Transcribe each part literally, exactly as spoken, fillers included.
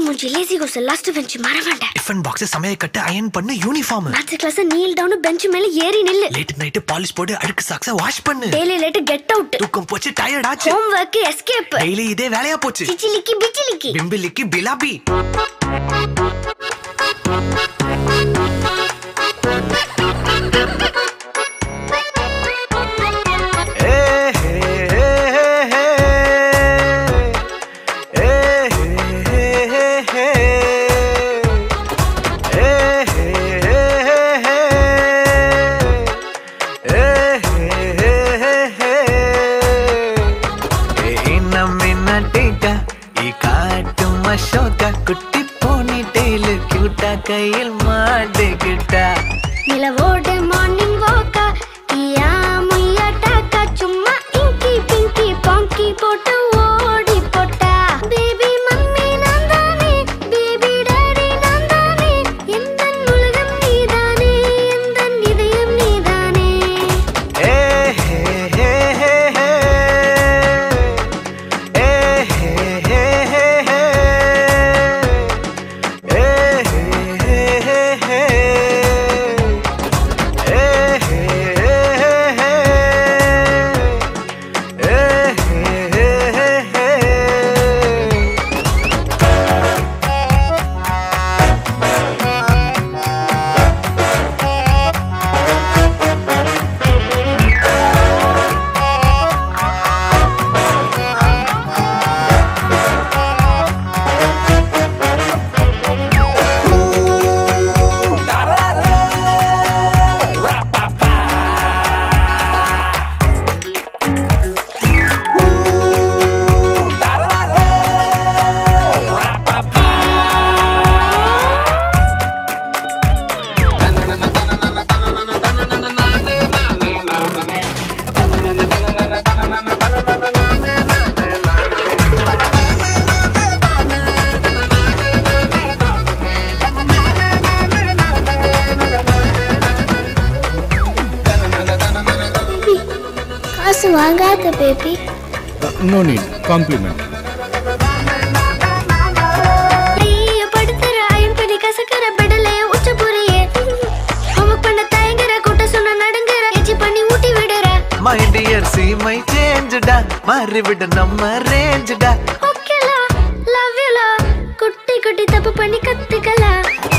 மூஞ்சி lazy goes last bench மறவாண்ட tiffin box சமைய கட்டு அயன் பண்ணு uniform maths class kneel down bench மேல ஏறி நில்லு லேட் நைட் பாலிஷ் போடு அழுக்கு சாக்ஸ வாஷ் பண்ணு டெய்லி லேட் கெட் அவுட் தூக்கம் போச்சு டயர்ட் ஆச்சு ஹோம் வர்க் எஸ்கேப் டெய்லி இதே வேலையா போச்சு சிச்சிலிக்கி பிச்சிலிக்கி பிம்பிலிக்கி பிலாபி குட்டி போனி டெய்ல் கியூட்டா கையில் மாட்டிக்கிட்டா நிலவோட மார்னிங் வாக்கா கியா முய்யா டாக்கா சும்மா இங்கி பிங்கி பாங்கி போட்டு ஓடி போட்டா பேபி மம்மி நான் தானே பேபி டாடி நான் தானே எந்த உலகம் நீதானே எந்த இதயம் நீதானே ஏ ஹே ஹே ஹே ஹே ஏ ஹே ஹே ஹே வாங்காத பேபி நோ நீட் காம்ப்ளிமெண்ட் நீ படுத்துற ஐம் பண்ணி கசக்கற பெடலே உச்ச புரியே ஹோம்வொர்க் பண்ண தயங்கற கூட்ட சொன்ன நடுங்கற எச்சி பண்ணி ஊட்டி விடுற மை டியர் சி மை சேஞ்ச்டா மாறி விடு நம்ம ரேஞ்ச்டா ஓகேலா லவ் யூ லா குட்டி குட்டி தப்பு பண்ணி கத்துக்கலா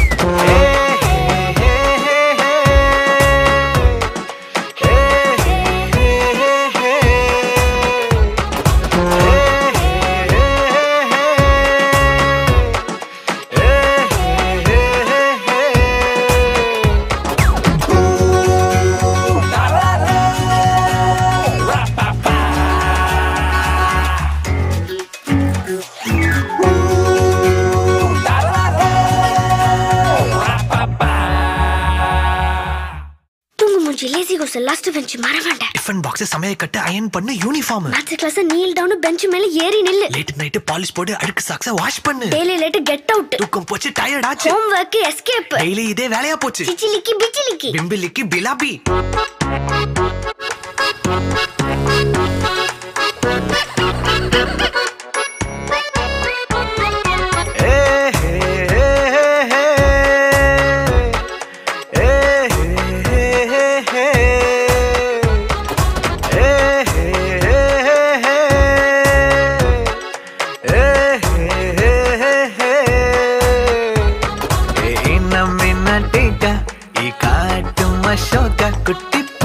லேசி கோஸ் லாஸ்ட் பெஞ்ச் மறவாண்ட டிஃபன் பாக்ஸ் சமைய கட்டு அயன் பண்ணு uniform maths class kneel down bench மேல ஏறி நில்லு லேட் நைட் பாலிஷ் போடு அழுக்கு சாக்ஸ வாஷ் பண்ணு டெய்லி லேட் கெட் அவுட் தூக்கம் போச்சு டயர்ட் ஆச்சு ஹோம் வர்க் எஸ்கேப் டெய்லி இதே வேலையா போச்சு சிச்சிலிக்கி பிச்சிலிக்கி பிம்பிலிக்கி பிலாபி குட்டி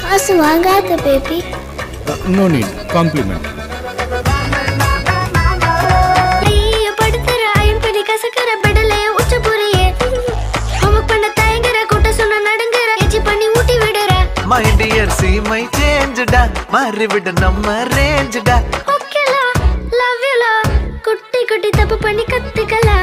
காசு வாங்காத பேபி. No need, complement. ஐயோ படுத்துற அயன் பண்ணி கசக்கற பெடலே உச்ச புரியே. ஹோம்வொர்க் பண்ண தயங்குற கூட்ட சொன்ன நடுங்குற எச்சி பண்ணி ஊட்டி விடுற. மை டியர் சீமை சேஞ்சுடா மாறி விட நம்ம ரேஞ்சுடா. ஓகேலா லவ் யூலா குட்டி குட்டி தப்பு பண்ணி கத்துக்கல.